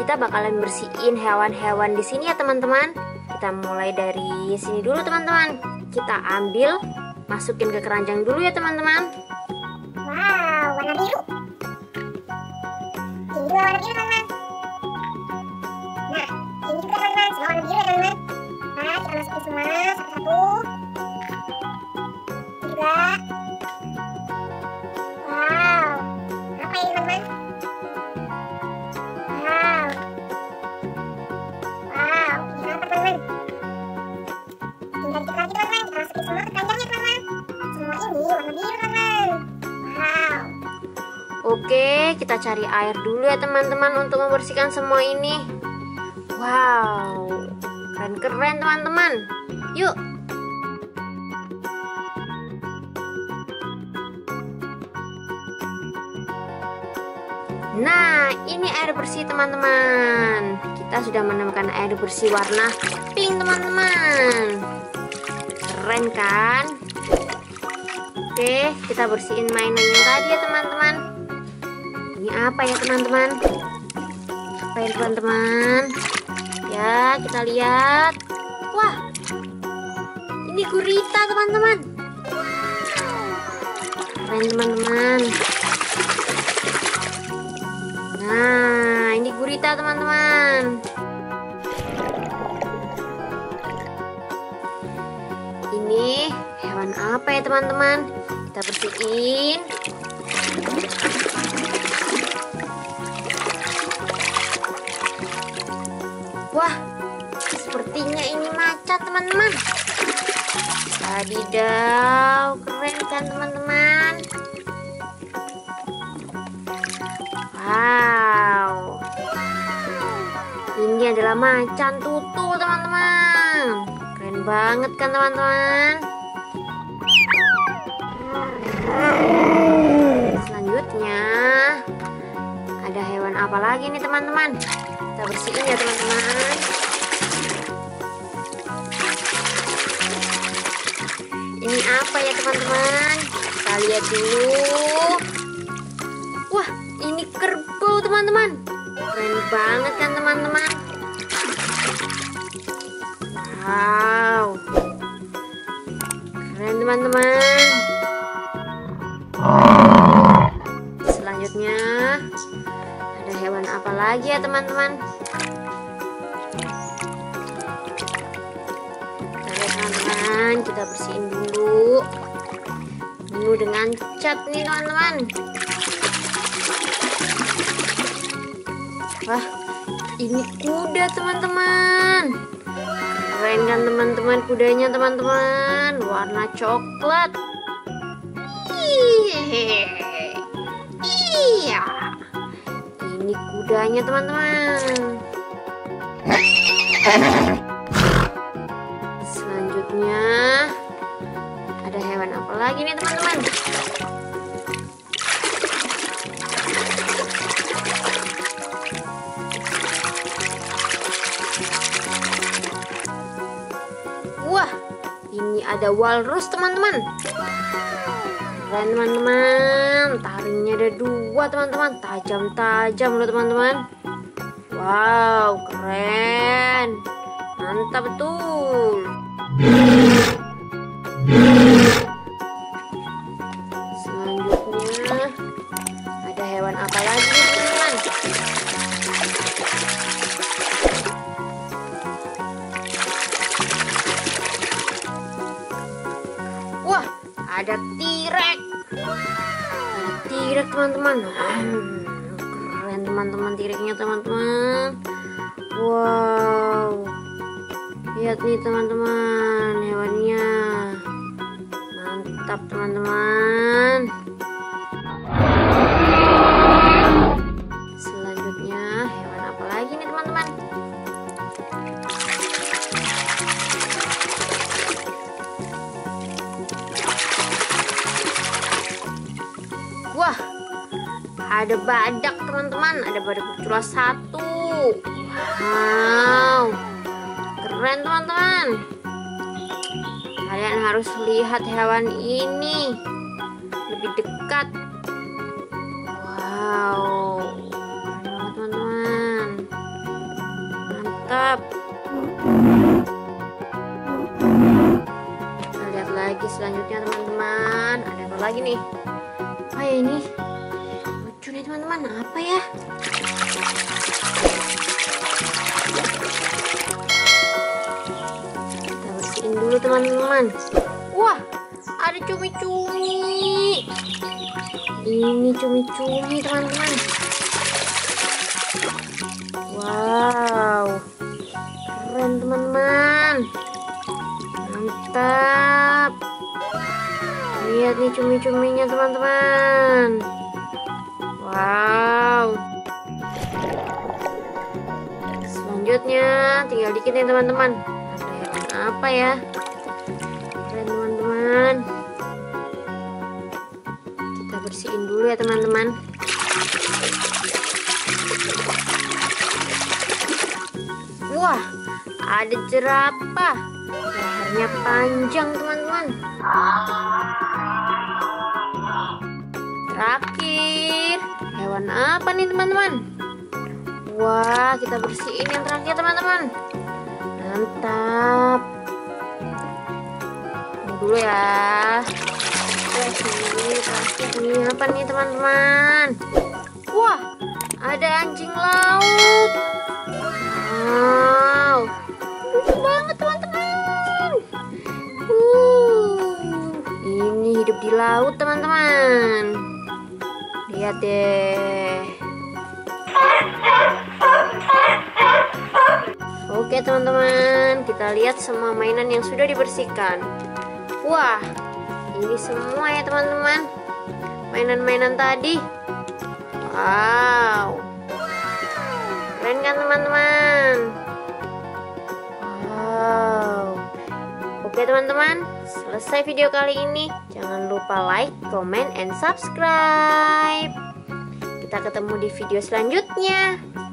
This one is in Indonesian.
kita bakalan bersihin hewan-hewan di sini ya teman-teman. Kita mulai dari sini dulu teman-teman. Kita ambil, masukin ke keranjang dulu ya teman-teman. Wow, warna biru. Ini juga warna biru teman-teman. Nah, ini juga teman-teman, semua warna biru ya teman-teman. Nah, kita masukin semua satu-satu. Ini juga. Wow, apa ini teman-teman? Wow. Wow, ini apa teman-teman? Tinggal dikit lagi teman-teman, kita masukin semua ke keranjangnya teman-teman. Semua ini warna biru teman-teman. Wow. Oke, kita cari air dulu ya teman-teman untuk membersihkan semua ini. Wow, keren-keren teman-teman. Yuk. Nah, ini air bersih teman-teman. Kita sudah menemukan air bersih warna pink teman-teman. Keren kan? Oke, kita bersihin mainannya tadi ya teman-teman. Ini apa ya teman-teman? Apa ya teman-teman? Ya, kita lihat. Wah, ini gurita teman-teman. Keren teman-teman. Nah, ini gurita teman-teman. Ini hewan apa ya teman-teman? Kita bersihin. Wah, sepertinya ini macan teman-teman. Wadidaw, keren kan teman-teman? Wow, ini adalah macan tutul teman-teman. Keren banget kan teman-teman? Selanjutnya ada hewan apa lagi nih teman-teman? Kita bersihin ya teman-teman. Ini apa ya teman-teman? Kita lihat dulu. Wah, ini kerbau teman-teman. Keren banget kan teman-teman? Wow, keren teman-teman. Selanjutnya ada hewan apa lagi ya teman-teman? Kita lihat teman-teman, kita bersihin dulu. Penuh dengan cat nih teman-teman. Wah, ini kuda teman-teman. Keren kan teman-teman kudanya teman-teman, warna coklat. Iya, ini kudanya teman-teman. Selanjutnya ada hewan apa lagi nih teman-teman? Wah, ini ada walrus teman-teman. Keren teman-teman, taringnya ada 2 teman-teman, tajam-tajam loh teman-teman. Wow, keren, mantap betul. Selanjutnya ada hewan apa lagi teman-teman? Wah, ada T-Rex. T-Rex teman-teman. Keren teman-teman T-Rex-nya teman-teman. Wow, lihat nih teman-teman hewannya. Mantap teman-teman. Selanjutnya hewan apa lagi nih teman-teman? Wah, ada badak teman-teman, ada badak bercula 1. Wow, keren teman-teman. Kalian harus lihat hewan ini lebih dekat. Wow, keren banget teman-teman. mantap. Kita lihat lagi selanjutnya teman-teman, ada apa lagi nih? Oh ya, ini lucu nih teman-teman, apa ya? Kita bersihin dulu teman-teman. Wah, ada cumi-cumi. Ini cumi-cumi teman-teman. Wow, keren teman-teman. Mantap. Lihat nih cumi-cuminya teman-teman. Wow. Selanjutnya tinggal dikit nih teman-teman. Ada hewan apa ya? Keren teman-teman. Kita bersihin dulu ya teman-teman. Wah, ada jerapah. Lehernya panjang teman-teman. Terakhir, hewan apa nih teman-teman? Wah, kita bersihin yang terakhir teman-teman. Mantap. Ini dulu ya. Ini apa nih teman-teman? Wah, ada anjing laut. Wow, lucu banget teman-teman. Ini hidup di laut teman-teman. Lihat deh. Oke teman-teman, kita lihat semua mainan yang sudah dibersihkan. Wah, ini semua ya teman-teman, mainan-mainan tadi. Wow, keren kan teman-teman? Wow. Oke teman-teman, selesai video kali ini. Jangan lupa like, comment, and subscribe. Kita ketemu di video selanjutnya.